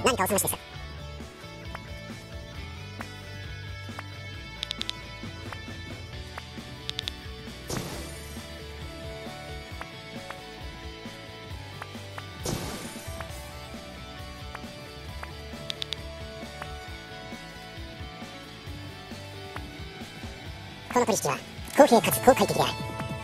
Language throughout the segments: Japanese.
何かお探しです。この取引は公平かつ公開的である。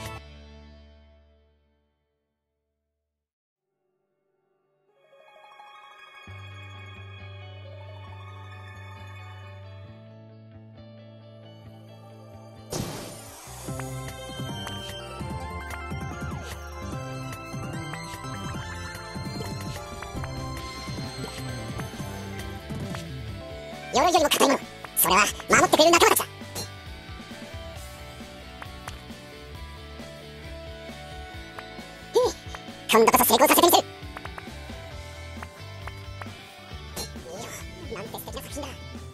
鎧よりも硬いもの、それは守ってくれる仲間たちだ。今度こそ成功させてみせる。いや、なんて素敵な作品だ。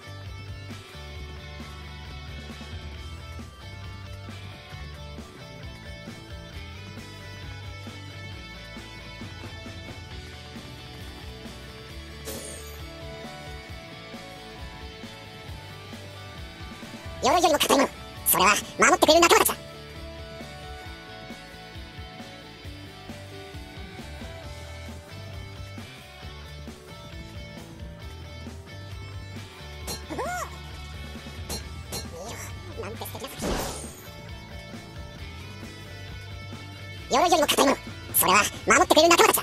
鎧よりも硬いもの、それは守ってくれる仲間たちだ。なんて素敵な作品だ。鎧よりも硬いもの、それは守ってくれる仲間たちだ。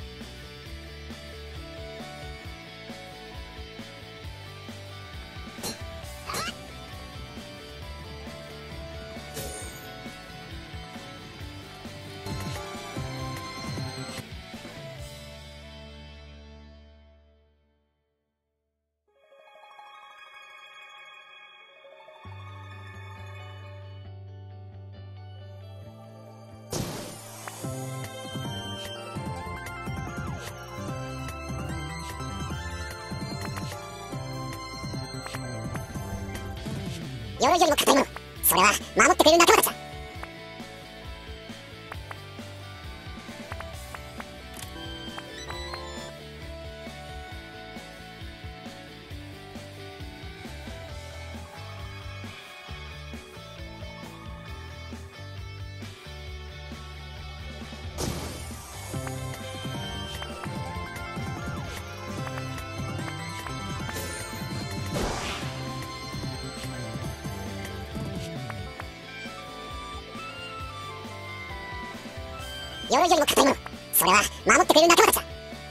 鎧よりも硬いもの、それは守ってくれる仲間たちだ。鎧よりも硬いもの、それは守ってくれる仲間たちだ。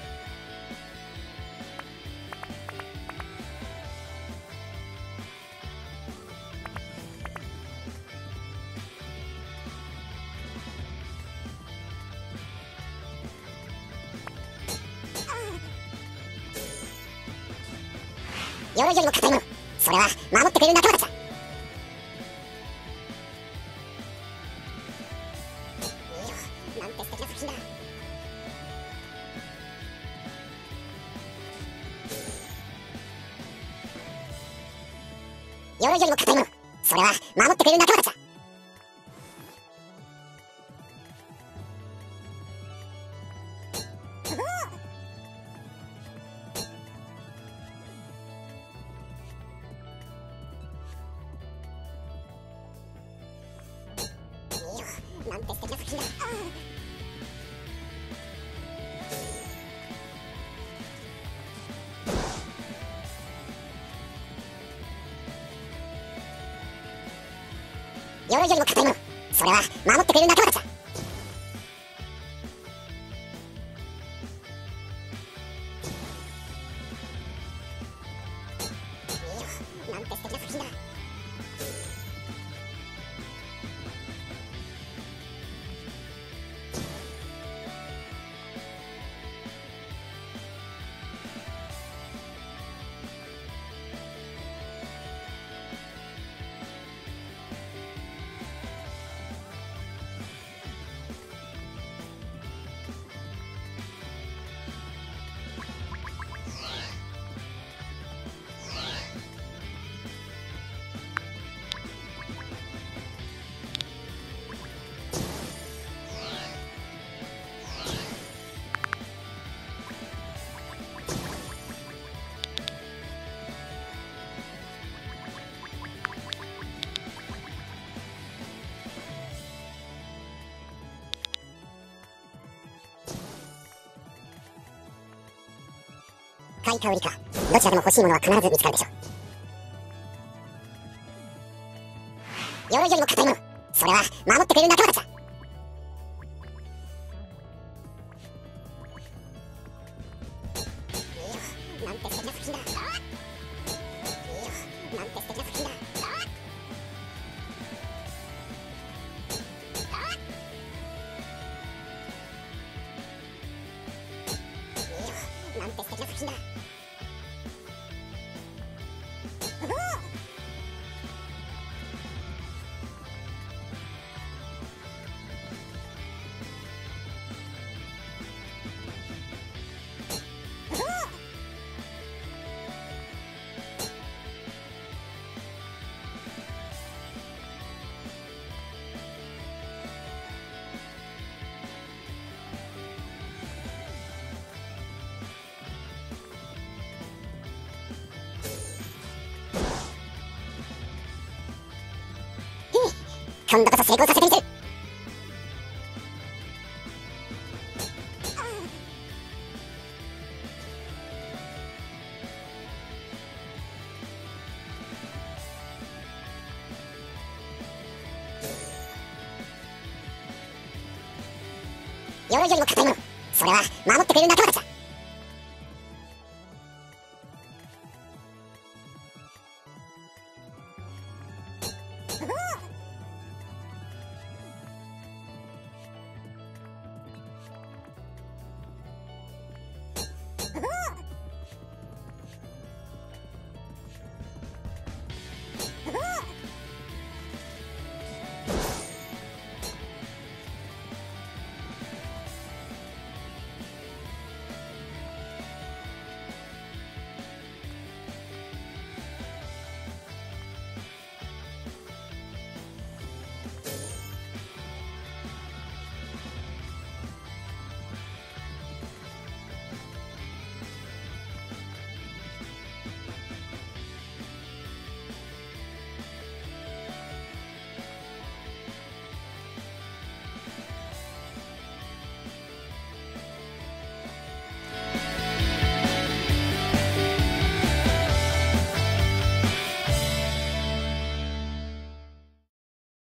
鎧よりも硬いもの、それは守ってくれる仲間たちだ。なんて素敵な作品だ。鎧よりも硬いもの、それは守ってくれる仲間たちだ。なんて素敵な作品だ。鎧よりも硬いもの、それは守ってくれる仲間たちだ。なんて素敵な作品だ。 買いか売りか、どちらでも欲しいものは必ず見つかるでしょう。鎧よりも硬いもの、それは守ってくれる仲間たちだ。いいよ、なんて素敵な作品だ。いいよ、なんて素敵な作品だ。いいよ、なんて素敵な作品だ。今度こそ成功させてみせる。鎧よりも硬いもの、それは守ってくれる仲間たちだ。